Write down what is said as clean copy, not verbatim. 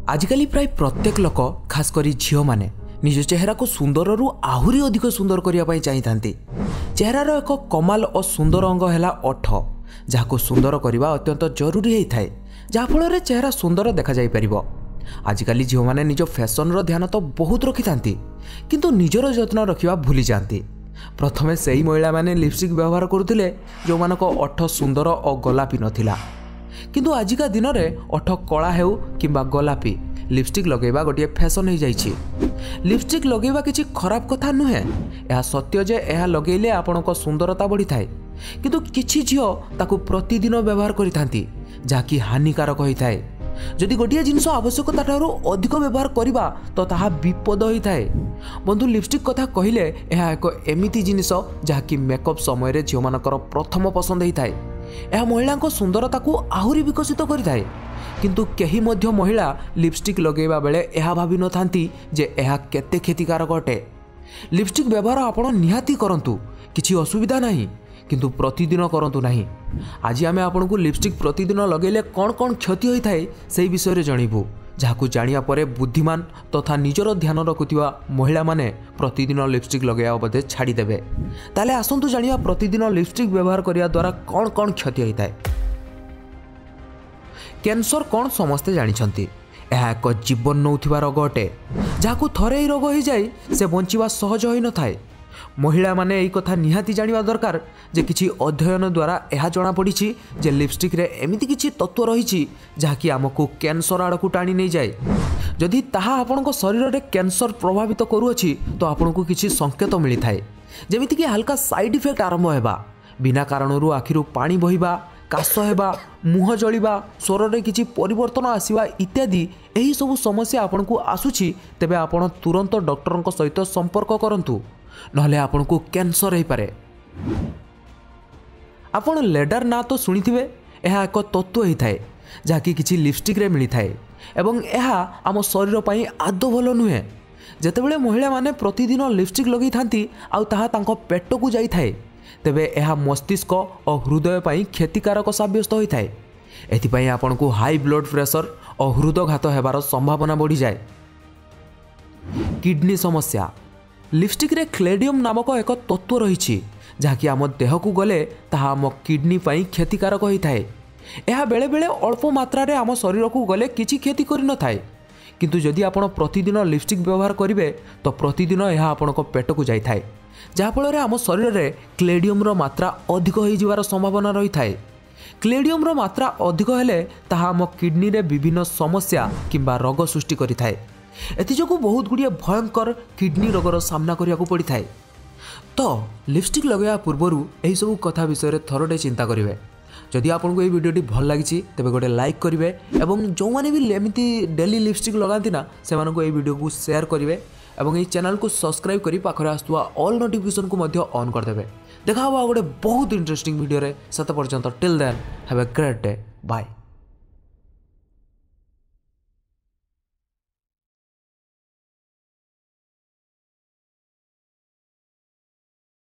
आजिकल प्राय प्रत्येक लोक खास करी झील मैंने निज चेहरा को सुंदर रु आहुरी अधिक सुंदर करने चाहती। चेहरार एक कमाल और सुंदर अंग है ओठ, जहाँ सुंदर करने अत्यंत जरूरी होता है, जहाँफल चेहरा सुंदर देखा जापर। आजिकल झील मैंने निज फैशन ध्यान तो बहुत रखि था, किंतु निजर जत्न रखा भूली जाती। प्रथमे से ही महिला माने लिपस्टिक व्यवहार करुले जो मानक ओठ सुंदर और गोलापी नथिला, किंतु आजिका दिन में ओठ कला हेउ किंबा गोलापी लिपस्टिक लगेबा गोटे फैशन हो जाइछि। लिपस्टिक लगेबा किछि खराब कथा नुहे, यह सत्य जे यह लगेले आपनक सुंदरता बढ़ी थाए, किंतु किछि झियो ताकू प्रतिदिन व्यवहार करिथांती जाकी हानिकारक होता है। जदि गोटे जिनस आवश्यकता ठारू अधिक व्यवहार करिबा तो ताहा विपद होता है। बंधु लिपस्टिक कथा कहिले यह एक एमिति जिनिस जहाँकि मेकअप समय झील मानकर प्रथम पसंद होता है। यह महिला सुंदरता को आहुरी विकसित करिथाए, किंतु केही मध्य महिला लिपस्टिक लगेबा बेले यह भाभी न थांती जे यह केते क्षतिकारक अटे। लिपस्टिक व्यवहार आपण निहाती करंतु, किछि असुविधा नहीं, किंतु प्रतिदिन करंतु नहीं। आज आमे आपनको लिपस्टिक प्रतिदिन लगेले कौन कौन क्षति होता है से विषय जानबू, जहाँ जानिया परे बुद्धिमान तथा निजर ध्यान रखुवा महिला माने प्रतिदिन लिपस्टिक लगेया बदे छाड़ीदेवे। ताले आसंतु जानिया प्रतिदिन लिपस्टिक व्यवहार करिया द्वारा कौन कौन क्षति होता है। कैंसर कौन समस्ते जानिछंती, यह एक जीवन नौथिबा रोग अटे, जहाँ थरे ही रोग हो जाए से बंचिबा सहज होई न थाए। महिला माने यही कथा निहाती जानिबा दरकार जे किछि अध्ययन द्वारा यह जना पड़ी जे लिपस्टिक रे एमिति किछि तत्व रही जहाँकि आमको कैंसर आड़ को टाणी नहीं जाए। जदि ताहा आपनक शरीर में कैंसर प्रभावित करुअछि तो आपनको किछि संकेत मिली थाए, जेमिति कि हल्का साइड इफेक्ट आरंभ होगा, बिना कारणरू आखिरु पानी बहिबा, काश हेबा, मुह जलिबा, स्वर रे किछि परिवर्तन आसीबा इत्यादि। एही सब समस्या आपनकु आसुछि तेबे आपण तुरंत डॉक्टर सहित संपर्क करंतु, नहले आपनकु कैंसर हो पारे। आपण लेडर ना तो शुणिथिबे, यह एक तत्व होता है जहाँकि किछि लिपस्टिक रे मिली थाए एवं यह आम शरीर पई आदौ भल नुहे। जेतेबेले महिला माने प्रतिदिन लिपस्टिक लगै थांती आउ ताहा तांको पेट को जाई थाए, तेबे यह मस्तिष्क और हृदय पई क्षतिकारक साब्यस्त होता है। एथिपई आपनकु हाई ब्लड प्रेशर और हृदयघात हेबार संभावना बढ़ी जाए। किडनी समस्या, लिपस्टिक रे क्लेडियम नामक एक तत्व रही जहाँकि आम देह को गले ताहा आम किडनी पई क्षतिकारक होता है। यह बेले बेले अल्प मात्रा रे आम शरीर को गले किछि क्षति करि न थाए, किंतु जदि आपण प्रतिदिन लिपस्टिक व्यवहार करिवे तो प्रतिदिन यह आपनक पेट को जाई थाए, जहाँफल आम शरीर में क्लेडियम मात्रा अधिक हो जिवार संभावना रही थाए। क्लेडियम मात्रा अधिक हेले ताहा आम किडनी रे विभिन्न समस्या किंबा रोग सृष्टि करि थाए। एथिजोगु बहुत गुड़िया भयंकर किडनी रोगर सामना करिया को पड़ी थाए। तो लिपस्टिक लगेया पूर्वरु एही सब कथा विषय थरटे चिंता करिवे। जदि आपको ये वीडियोटी भल लगी तेरे गोटे लाइक करेंगे और जो मैंने भी एमती डेली लिपस्टिक लगाती ना से ये वीडियो को शेयर करेंगे और ये चैनल को सब्सक्राइब कर पाखरे आसुवा ऑल नोटिफिकेशन को ऑन करदे। देखा गोटे बहुत इंटरेस्टिंग वीडियो रे। सत पर्यंत till then have a great day, bye.